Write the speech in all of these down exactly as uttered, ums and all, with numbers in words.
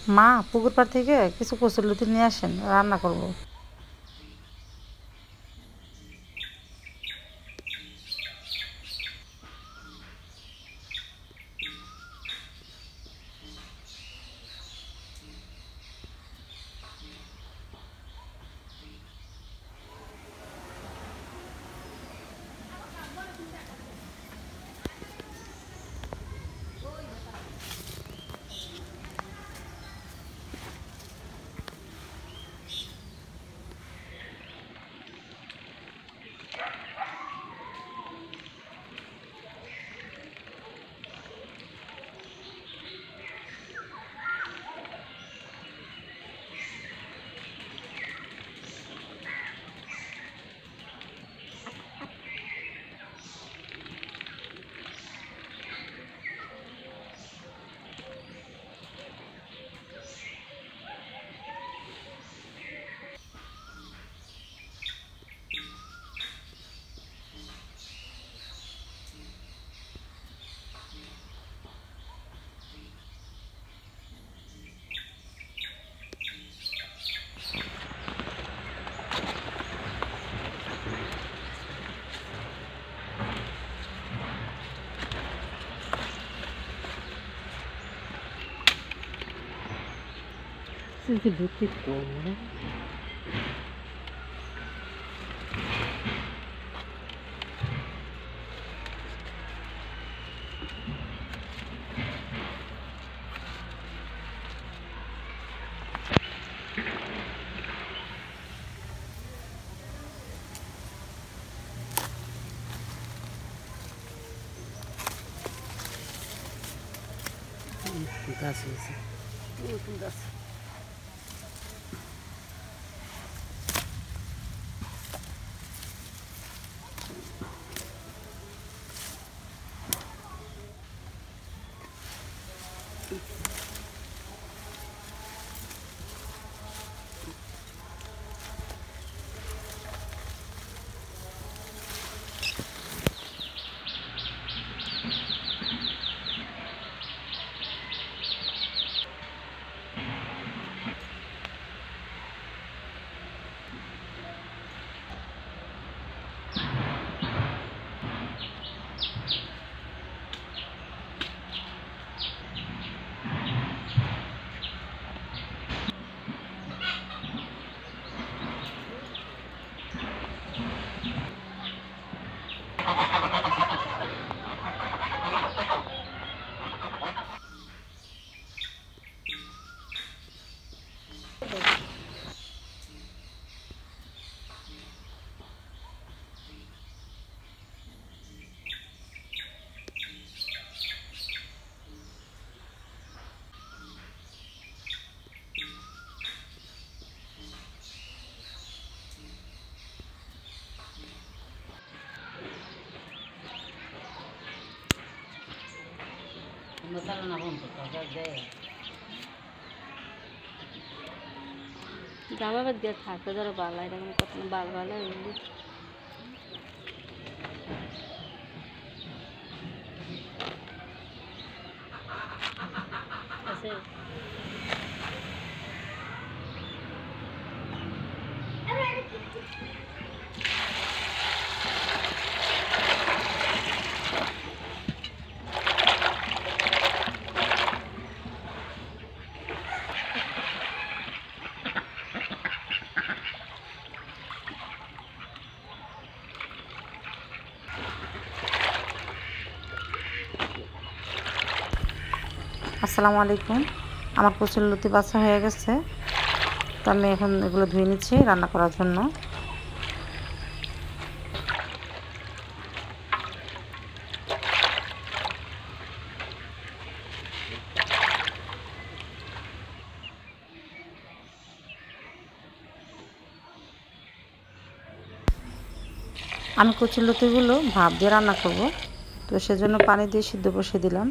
মা পুকুর পাড় থেকে কিছু কচুরলতি নিয়ে আসেন, রান্না করব। Sizi butik oldu. Gaç olsun. Uygun gaç. Masala na bom to ka de. Dama bad gaya thaka jara bala ira ko patna bal bala hindi. Ase আসসালামু আলাইকুম। আমার কচুরলতি বাছা হয়ে গেছে, তো আমি এখন এগুলো ধুয়ে নিচ্ছি রান্না করার জন্য। আমি কচুরলতিগুলো ভাপ দিয়ে রান্না করব, তো সেজন্য পানি দিয়ে সিদ্ধ বসিয়ে দিলাম।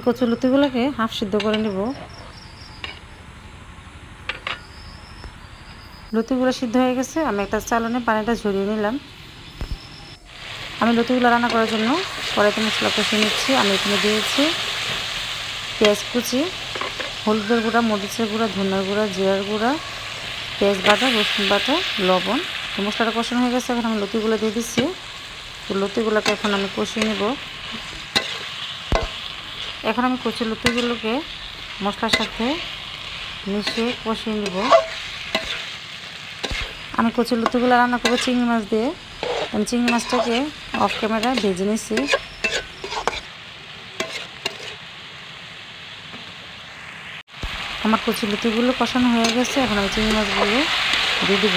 কচুরলতিগুলোকে হাফ সিদ্ধ করে নেব। লতিগুলো সিদ্ধ হয়ে গেছে, আমি একটা চালনে পানিটা ঝরিয়ে নিলাম। আমি লতিগুলো রান্না করার জন্য কড়াইতে মশলা কষিয়ে নিচ্ছি। আমি এখানে দিয়েছি পেঁয়াজ কুচি, হলুদের গুঁড়া, মরিচের গুঁড়া, ধনিয়ার গুঁড়া, জিরার গুঁড়া, পেঁয়াজ বাটা, রসুন বাটা, লবণ। তো মশলাটা কষানো হয়ে গেছে, এখন আমি লতিগুলো দিয়ে দিচ্ছি। তো লতিগুলোকে এখন আমি কষিয়ে নেব। এখন আমি কচি লতিগুলোকে মশলার সাথে মিশিয়ে কষিয়ে নেব। আমি কচি লতিগুলো রান্না করবো চিংড়ি মাছ দিয়ে। আমি চিংড়ি মাছটাকে অফ ক্যামেরা ভেজে নিছি। আমার কচি লতিগুলো কষানো হয়ে গেছে, এখন আমি চিংড়ি মাছগুলো দিয়ে দিব।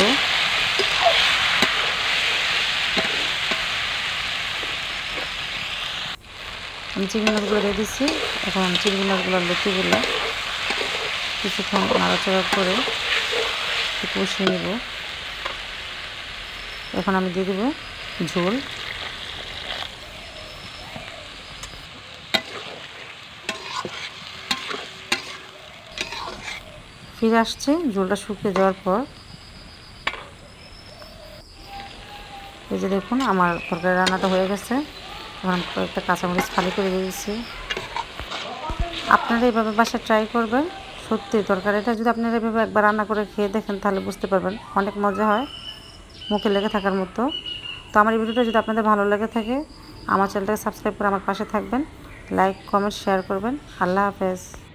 আমি চিংড়ি মাছগুলো দিয়ে দিচ্ছি। এখন চিংড়ি মাছগুলোর লতিগুলো কিছুক্ষণ নাড়াচাড়া করে কষিয়ে নেব। এখন আমি দিয়ে দেব ঝোল। ফিরে আসছে ঝোলটা শুকিয়ে যাওয়ার পর। এই যে দেখুন আমার তরকারি রান্নাটা হয়ে গেছে। এখন কয়েকটা কাঁচামরিচ ফালি করে দিয়েছি। আপনারা এইভাবে বাসায় ট্রাই করবেন। সত্যি তরকারিটা যদি আপনারা এভাবে একবার রান্না করে খেয়ে দেখেন তাহলে বুঝতে পারবেন অনেক মজা হয়, মুখে লেগে থাকার মতো। তো আমার এই ভিডিওটা যদি আপনাদের ভালো লেগে থাকে আমার চ্যানেলটাকে সাবস্ক্রাইব করে আমার পাশে থাকবেন, লাইক কমেন্ট শেয়ার করবেন। আল্লাহ হাফেজ।